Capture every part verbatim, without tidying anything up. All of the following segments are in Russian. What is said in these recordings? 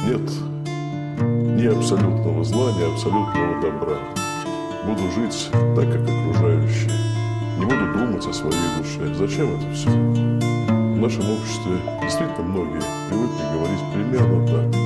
Нет ни абсолютного зла, ни абсолютного добра. Буду жить так, как окружающие. Не буду думать о своей душе. Зачем это все? В нашем обществе действительно многие привыкли говорить примерно так.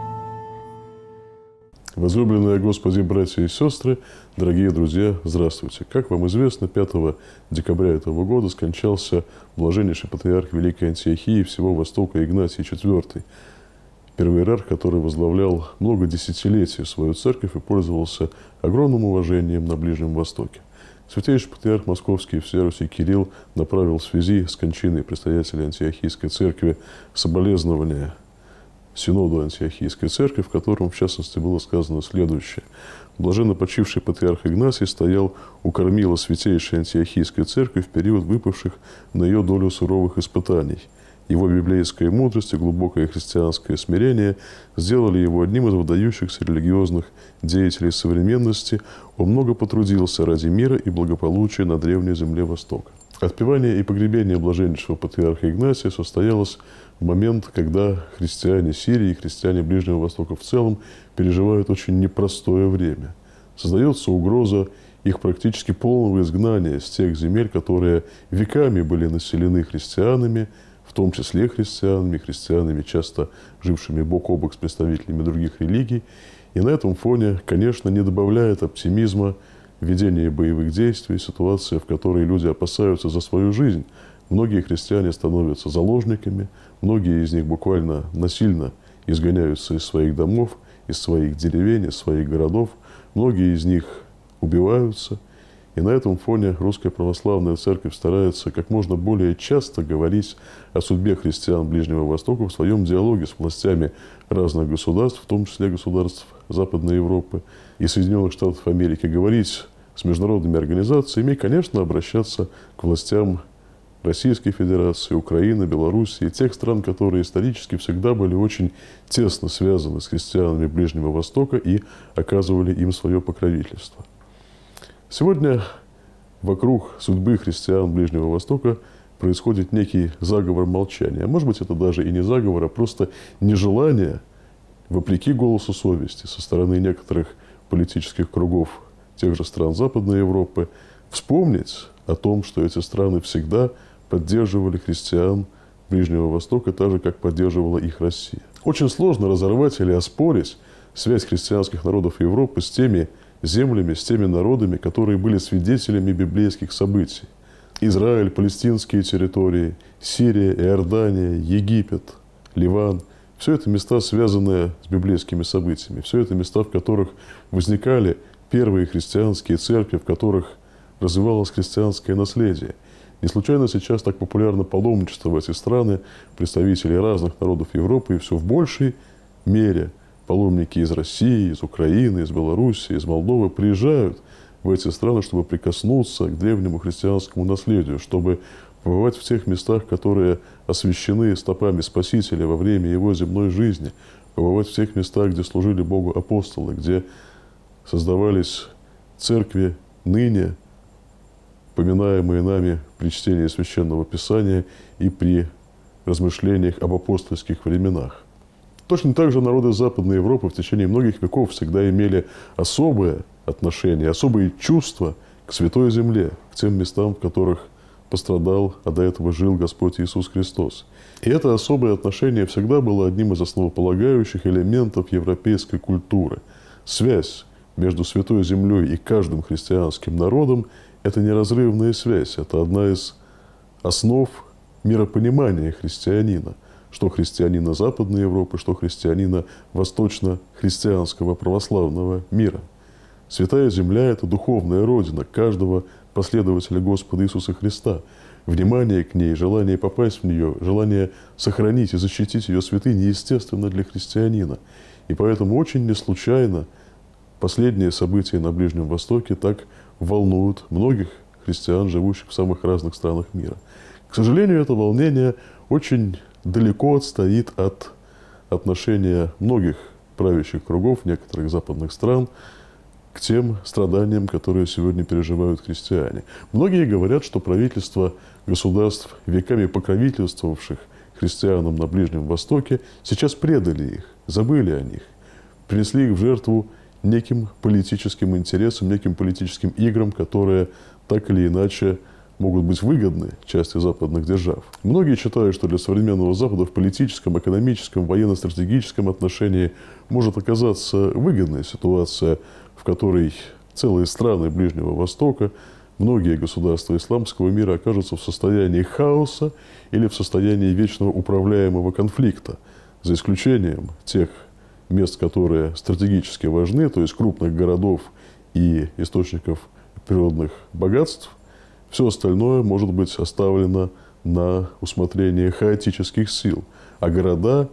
Возлюбленные Господи, братья и сестры, дорогие друзья, здравствуйте. Как вам известно, пятого декабря этого года скончался блаженнейший патриарх Великой Антиохии всего Востока Игнатий четвёртый, первый иерарх, который возглавлял много десятилетий свою церковь и пользовался огромным уважением на Ближнем Востоке. Святейший патриарх Московский и всея Руси Кирилл направил в связи с кончиной предстоятеля Антиохийской церкви соболезнования Синоду Антиохийской церкви, в котором, в частности, было сказано следующее. Блаженно почивший патриарх Игнатий стоял у кормила Святейшей Антиохийской церкви в период выпавших на ее долю суровых испытаний. Его библейская мудрость и глубокое христианское смирение сделали его одним из выдающихся религиозных деятелей современности. Он много потрудился ради мира и благополучия на древней земле Востока. Отпевание и погребение блаженнейшего патриарха Игнатия состоялось в момент, когда христиане Сирии и христиане Ближнего Востока в целом переживают очень непростое время. Создается угроза их практически полного изгнания с тех земель, которые веками были населены христианами, в том числе христианами, христианами, часто жившими бок о бок с представителями других религий. И на этом фоне, конечно, не добавляет оптимизма ведение боевых действий, ситуация, в которой люди опасаются за свою жизнь. Многие христиане становятся заложниками, многие из них буквально насильно изгоняются из своих домов, из своих деревень, из своих городов, многие из них убиваются. И на этом фоне Русская Православная Церковь старается как можно более часто говорить о судьбе христиан Ближнего Востока в своем диалоге с властями разных государств, в том числе государств Западной Европы и Соединенных Штатов Америки, говорить с международными организациями и, конечно, обращаться к властям Российской Федерации, Украины, Белоруссии, тех стран, которые исторически всегда были очень тесно связаны с христианами Ближнего Востока и оказывали им свое покровительство. Сегодня вокруг судьбы христиан Ближнего Востока происходит некий заговор молчания. Может быть, это даже и не заговор, а просто нежелание, вопреки голосу совести, со стороны некоторых политических кругов тех же стран Западной Европы, вспомнить о том, что эти страны всегда поддерживали христиан Ближнего Востока, так же, как поддерживала их Россия. Очень сложно разорвать или оспорить связь христианских народов Европы с теми землями, с теми народами, которые были свидетелями библейских событий. Израиль, палестинские территории, Сирия, Иордания, Египет, Ливан. Все это места, связанные с библейскими событиями. Все это места, в которых возникали первые христианские церкви, в которых развивалось христианское наследие. Не случайно сейчас так популярно паломничество в эти страны представителей разных народов Европы, и все в большей мере паломники из России, из Украины, из Белоруссии, из Молдовы приезжают в эти страны, чтобы прикоснуться к древнему христианскому наследию, чтобы побывать в тех местах, которые освящены стопами Спасителя во время его земной жизни, побывать в тех местах, где служили Богу апостолы, где создавались церкви ныне, поминаемые нами при чтении Священного Писания и при размышлениях об апостольских временах. Точно так же народы Западной Европы в течение многих веков всегда имели особое отношение, особые чувства к Святой Земле, к тем местам, в которых пострадал, а до этого жил Господь Иисус Христос. И это особое отношение всегда было одним из основополагающих элементов европейской культуры. Связь между Святой Землей и каждым христианским народом – это неразрывная связь, это одна из основ миропонимания христианина, что христианина Западной Европы, что христианина восточно-христианского православного мира. Святая Земля – это духовная родина каждого последователя Господа Иисуса Христа. Внимание к ней, желание попасть в нее, желание сохранить и защитить ее святыни естественно для христианина. И поэтому очень не случайно последние события на Ближнем Востоке так волнуют многих христиан, живущих в самых разных странах мира. К сожалению, это волнение очень далеко отстоит от отношения многих правящих кругов некоторых западных стран к тем страданиям, которые сегодня переживают христиане. Многие говорят, что правительства государств, веками покровительствовавших христианам на Ближнем Востоке, сейчас предали их, забыли о них, принесли их в жертву неким политическим интересам, неким политическим играм, которые так или иначе могут быть выгодны части западных держав. Многие считают, что для современного Запада в политическом, экономическом, военно-стратегическом отношении может оказаться выгодная ситуация, в которой целые страны Ближнего Востока, многие государства исламского мира окажутся в состоянии хаоса или в состоянии вечного управляемого конфликта, за исключением тех мест, которые стратегически важны, то есть крупных городов и источников природных богатств. Все остальное может быть оставлено на усмотрение хаотических сил, а города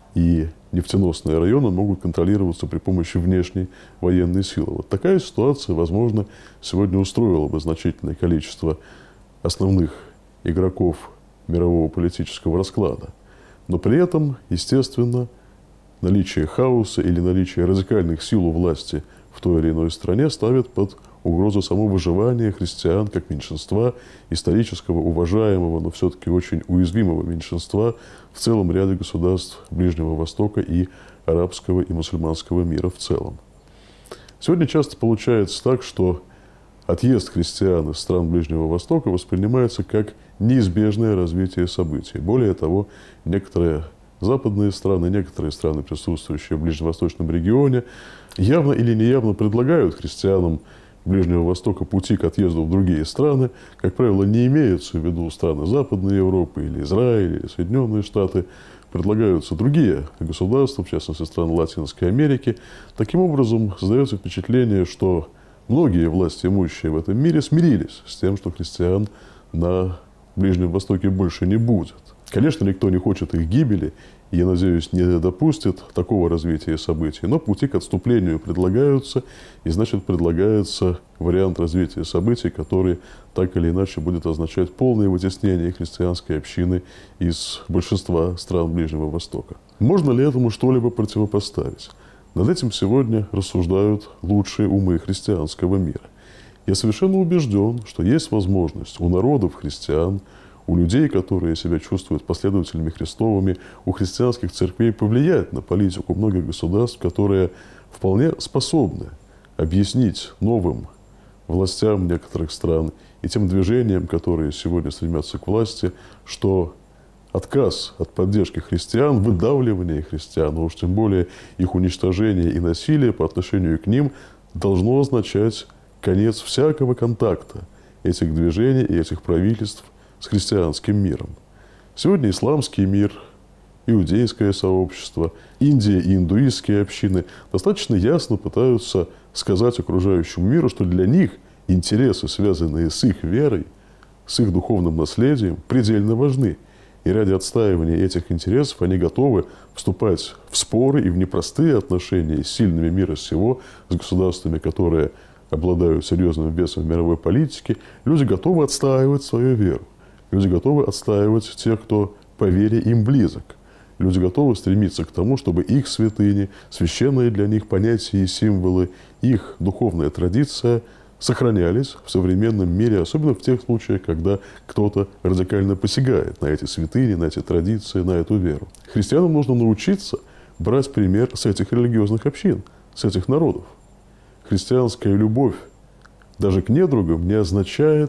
и нефтеносные районы могут контролироваться при помощи внешней военной силы. Вот такая ситуация, возможно, сегодня устроила бы значительное количество основных игроков мирового политического расклада. Но при этом, естественно, наличие хаоса или наличие радикальных сил у власти в той или иной стране ставит под угрозу само выживание христиан как меньшинства, исторического, уважаемого, но все-таки очень уязвимого меньшинства в целом ряде государств Ближнего Востока и арабского и мусульманского мира в целом. Сегодня часто получается так, что отъезд христиан из стран Ближнего Востока воспринимается как неизбежное развитие событий. Более того, некоторые западные страны, некоторые страны, присутствующие в ближневосточном регионе, явно или неявно предлагают христианам Ближнего Востока пути к отъезду в другие страны. Как правило, не имеются в виду страны Западной Европы или Израиль, или Соединенные Штаты. Предлагаются другие государства, в частности, страны Латинской Америки. Таким образом, создается впечатление, что многие власти имущие в этом мире смирились с тем, что христиан на Ближнем Востоке больше не будет. Конечно, никто не хочет их гибели, и, я надеюсь, не допустит такого развития событий. Но пути к отступлению предлагаются, и, значит, предлагается вариант развития событий, который так или иначе будет означать полное вытеснение христианской общины из большинства стран Ближнего Востока. Можно ли этому что-либо противопоставить? Над этим сегодня рассуждают лучшие умы христианского мира. Я совершенно убежден, что есть возможность у народов христиан, у людей, которые себя чувствуют последователями Христовыми, у христианских церквей повлиять на политику многих государств, которые вполне способны объяснить новым властям некоторых стран и тем движениям, которые сегодня стремятся к власти, что отказ от поддержки христиан, выдавливание христиан, а уж тем более их уничтожение и насилие по отношению к ним должно означать конец всякого контакта этих движений и этих правительств с христианским миром. Сегодня исламский мир, иудейское сообщество, Индия и индуистские общины достаточно ясно пытаются сказать окружающему миру, что для них интересы, связанные с их верой, с их духовным наследием, предельно важны. И ради отстаивания этих интересов они готовы вступать в споры и в непростые отношения с сильными мира сего, с государствами, которые обладают серьезным весом в мировой политике. Люди готовы отстаивать свою веру. Люди готовы отстаивать тех, кто по вере им близок. Люди готовы стремиться к тому, чтобы их святыни, священные для них понятия и символы, их духовная традиция сохранялись в современном мире, особенно в тех случаях, когда кто-то радикально посягает на эти святыни, на эти традиции, на эту веру. Христианам нужно научиться брать пример с этих религиозных общин, с этих народов. Христианская любовь даже к недругам не означает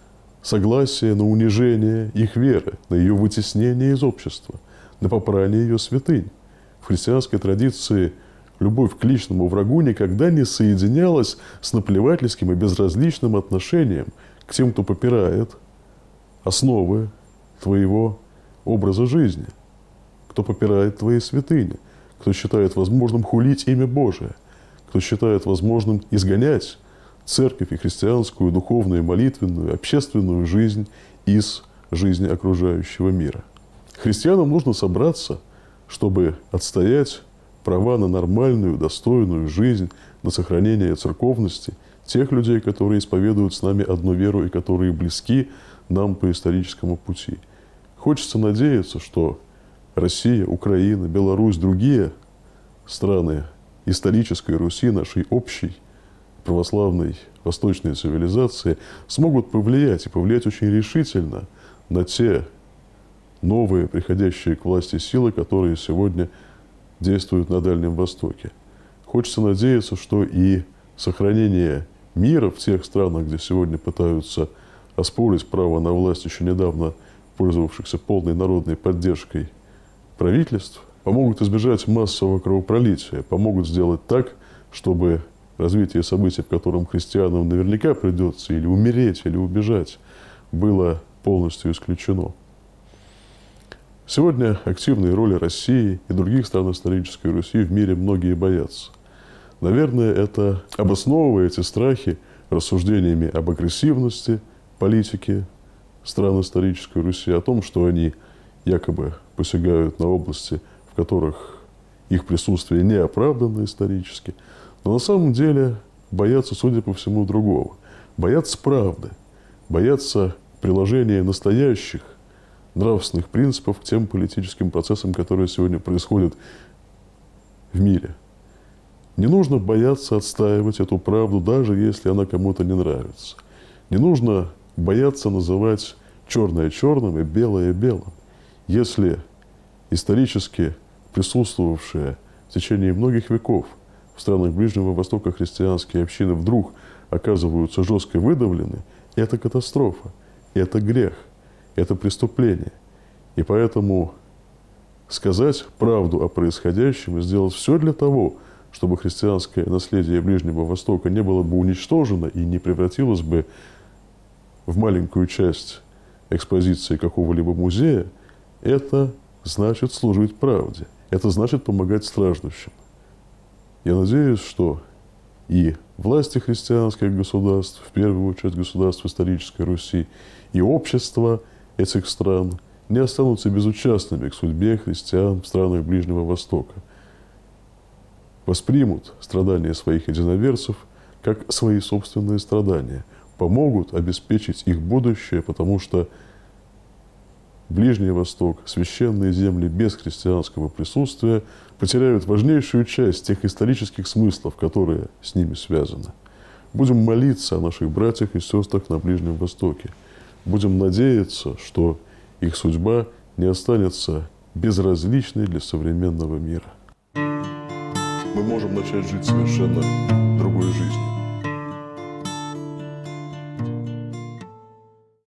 согласие на унижение их веры, на ее вытеснение из общества, на попрание ее святынь. В христианской традиции любовь к личному врагу никогда не соединялась с наплевательским и безразличным отношением к тем, кто попирает основы твоего образа жизни, кто попирает твои святыни, кто считает возможным хулить имя Божие, кто считает возможным изгонять церковь и христианскую, духовную, молитвенную, общественную жизнь из жизни окружающего мира. Христианам нужно собраться, чтобы отстоять права на нормальную, достойную жизнь, на сохранение церковности тех людей, которые исповедуют с нами одну веру и которые близки нам по историческому пути. Хочется надеяться, что Россия, Украина, Беларусь, другие страны исторической Руси, нашей общей православной восточной цивилизации, смогут повлиять, и повлиять очень решительно на те новые, приходящие к власти силы, которые сегодня действуют на Дальнем Востоке. Хочется надеяться, что и сохранение мира в тех странах, где сегодня пытаются оспорить право на власть еще недавно пользовавшихся полной народной поддержкой правительств, помогут избежать массового кровопролития, помогут сделать так, чтобы развитие событий, в котором христианам наверняка придется или умереть, или убежать, было полностью исключено. Сегодня активной роли России и других стран исторической Руси в мире многие боятся. Наверное, это обосновывает эти страхи рассуждениями об агрессивности политики стран исторической Руси, о том, что они якобы посягают на области, в которых их присутствие не оправдано исторически. Но на самом деле боятся, судя по всему, другого. Боятся правды, боятся приложения настоящих нравственных принципов к тем политическим процессам, которые сегодня происходят в мире. Не нужно бояться отстаивать эту правду, даже если она кому-то не нравится. Не нужно бояться называть черное черным и белое белым. Если исторически присутствовавшие в течение многих веков в странах Ближнего Востока христианские общины вдруг оказываются жестко выдавлены, это катастрофа, это грех, это преступление. И поэтому сказать правду о происходящем и сделать все для того, чтобы христианское наследие Ближнего Востока не было бы уничтожено и не превратилось бы в маленькую часть экспозиции какого-либо музея, это значит служить правде, это значит помогать страждущим. Я надеюсь, что и власти христианских государств, в первую очередь государств исторической Руси, и общество этих стран не останутся безучастными к судьбе христиан в странах Ближнего Востока. Воспримут страдания своих единоверцев как свои собственные страдания, помогут обеспечить их будущее, потому что Ближний Восток, священные земли без христианского присутствия потеряют важнейшую часть тех исторических смыслов, которые с ними связаны. Будем молиться о наших братьях и сестрах на Ближнем Востоке. Будем надеяться, что их судьба не останется безразличной для современного мира. Мы можем начать жить совершенно другой жизнью.